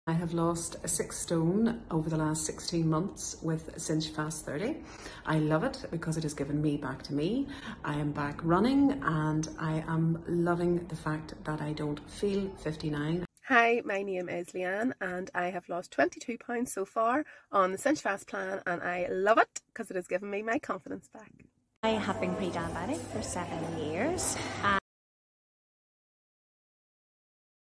I have lost 6 stone over the last 16 months with Cinch Fast 30. I love it because it has given me back to me. I am back running and I am loving the fact that I don't feel 59. Hi, my name is Leanne and I have lost 22 pounds so far on the Cinch Fast plan, and I love it because it has given me my confidence back. I have been pre-diabetic for 7 years.